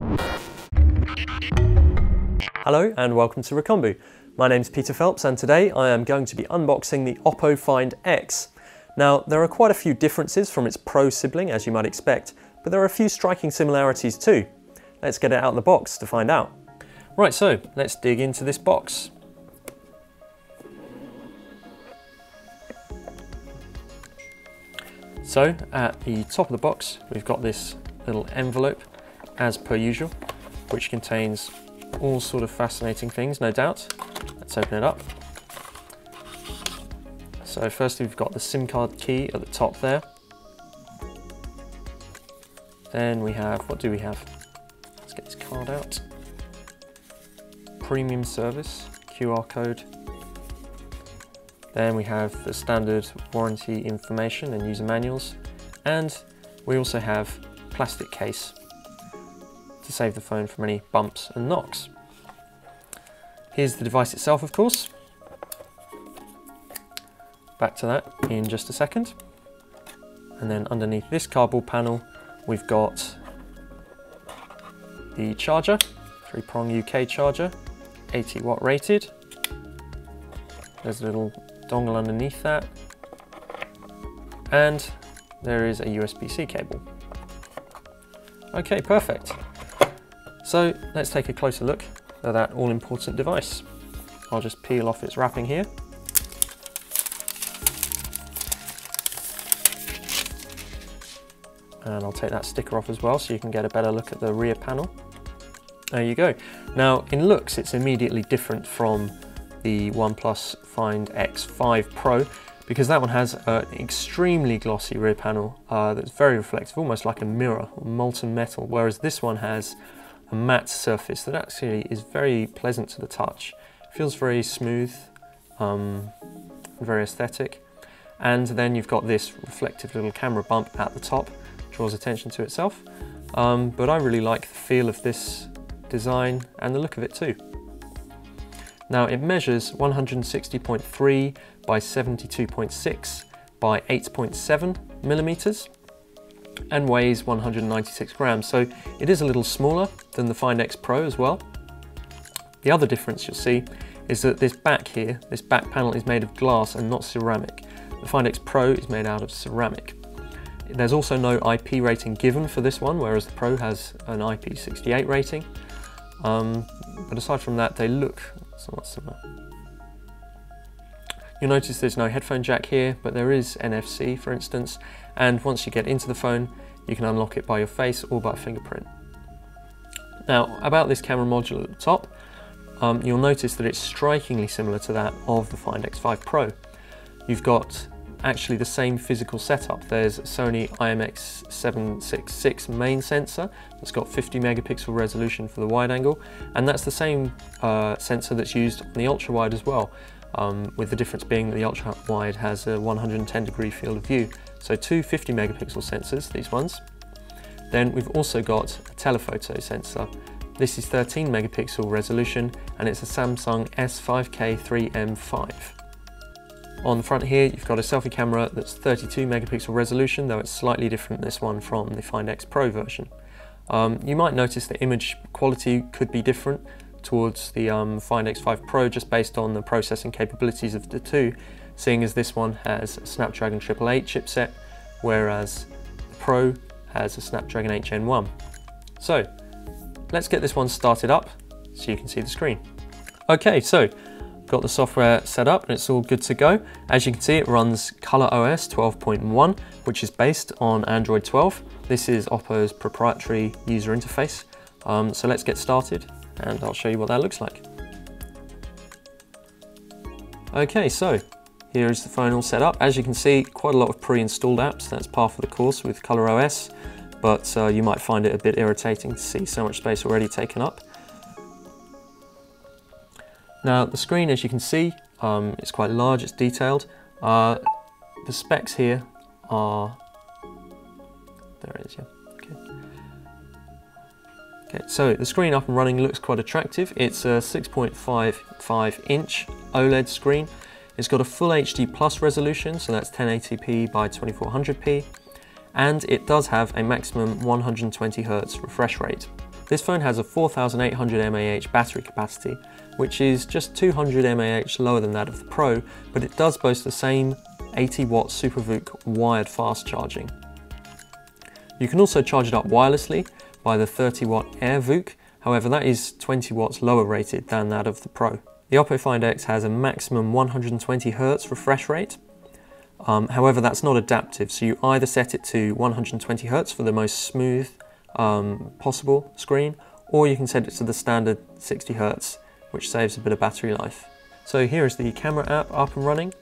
Hello and welcome to Recombu. My name's Peter Phelps and today I am going to be unboxing the Oppo Find X. Now there are quite a few differences from its Pro sibling as you might expect, but there are a few striking similarities too. Let's get it out of the box to find out. Right, so let's dig into this box. So at the top of the box we've got this little envelope as per usual, which contains all sort of fascinating things, no doubt. Let's open it up. So first we've got the SIM card key at the top there. Then we have, what do we have? Let's get this card out. Premium service, QR code. Then we have the standard warranty information and user manuals. And we also have plastic case to save the phone from any bumps and knocks. Here's the device itself, of course. Back to that in just a second. And then underneath this cardboard panel, we've got the charger, 3-prong UK charger, 80 watt rated. There's a little dongle underneath that. And there is a USB-C cable. Okay, perfect. So let's take a closer look at that all-important device. I'll just peel off its wrapping here. And I'll take that sticker off as well so you can get a better look at the rear panel. There you go. Now in looks it's immediately different from the OnePlus Find X5 Pro because that one has an extremely glossy rear panel that's very reflective, almost like a mirror or molten metal, whereas this one has a matte surface that actually is very pleasant to the touch. It feels very smooth, very aesthetic. And then you've got this reflective little camera bump at the top, draws attention to itself. But I really like the feel of this design and the look of it too. Now it measures 160.3 by 72.6 by 8.7 millimeters. And weighs 196 grams, so it is a little smaller than the Find X Pro as well. The other difference you'll see is that this back here, this back panel is made of glass and not ceramic. The Find X Pro is made out of ceramic. There's also no IP rating given for this one, whereas the Pro has an IP68 rating. But aside from that, they look somewhat similar. You'll notice there's no headphone jack here, but there is NFC, for instance, and once you get into the phone, you can unlock it by your face or by fingerprint. Now, about this camera module at the top, you'll notice that it's strikingly similar to that of the Find X5 Pro. You've got actually the same physical setup. There's a Sony IMX766 main sensor that's got 50 megapixel resolution for the wide angle, and that's the same sensor that's used on the ultra wide as well. With the difference being that the ultra wide has a 110-degree field of view. So two 50 megapixel sensors, these ones. Then we've also got a telephoto sensor. This is 13 megapixel resolution and it's a Samsung S5K 3M5. On the front here you've got a selfie camera that's 32 megapixel resolution, though it's slightly different this one from the Find X Pro version. You might notice the image quality could be different towards the Find X5 Pro just based on the processing capabilities of the two, seeing as this one has a Snapdragon 888 chipset, whereas the Pro has a Snapdragon 8 Gen 1. So let's get this one started up so you can see the screen. Okay, so got the software set up and it's all good to go. As you can see, it runs ColorOS 12.1, which is based on Android 12. This is Oppo's proprietary user interface. So let's get started and I'll show you what that looks like. Okay, so here is the phone all set up. As you can see, quite a lot of pre-installed apps. That's par for the course with ColorOS, but you might find it a bit irritating to see so much space already taken up. Now the screen, as you can see, it's quite large, it's detailed. The specs here are, there it is, yeah. Okay, so the screen up and running looks quite attractive. It's a 6.55 inch OLED screen. It's got a full HD plus resolution, so that's 1080p by 2400p, and it does have a maximum 120 Hz refresh rate. This phone has a 4800 mAh battery capacity, which is just 200 mAh lower than that of the Pro, but it does boast the same 80 watt SuperVOOC wired fast charging. You can also charge it up wirelessly by the 30 watt Air VOOC, however that is 20 watts lower rated than that of the Pro. The Oppo Find X has a maximum 120 Hz refresh rate. However, that's not adaptive, so you either set it to 120 Hz for the most smooth possible screen, or you can set it to the standard 60 Hz, which saves a bit of battery life. So here is the camera app up and running.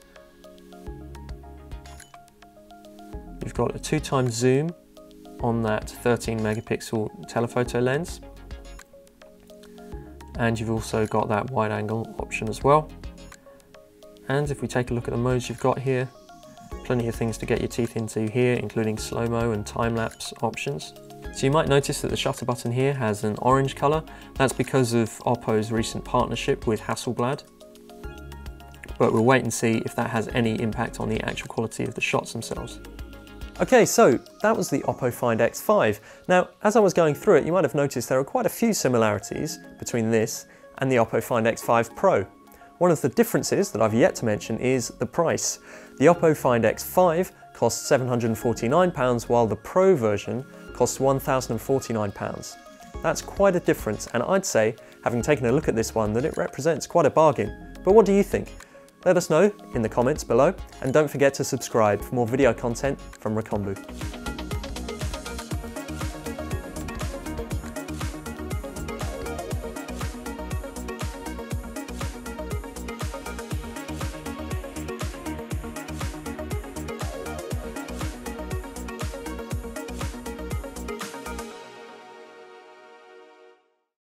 You've got a 2x zoom on that 13 megapixel telephoto lens. And you've also got that wide angle option as well. And if we take a look at the modes you've got here, plenty of things to get your teeth into here, including slow-mo and time-lapse options. So you might notice that the shutter button here has an orange colour. That's because of Oppo's recent partnership with Hasselblad. But we'll wait and see if that has any impact on the actual quality of the shots themselves. Okay, so that was the Oppo Find X5. Now, as I was going through it, you might have noticed there are quite a few similarities between this and the Oppo Find X5 Pro. One of the differences that I've yet to mention is the price. The Oppo Find X5 costs £749, while the Pro version costs £1,049. That's quite a difference, and I'd say, having taken a look at this one, that it represents quite a bargain. But what do you think? Let us know in the comments below, and don't forget to subscribe for more video content from Recombu.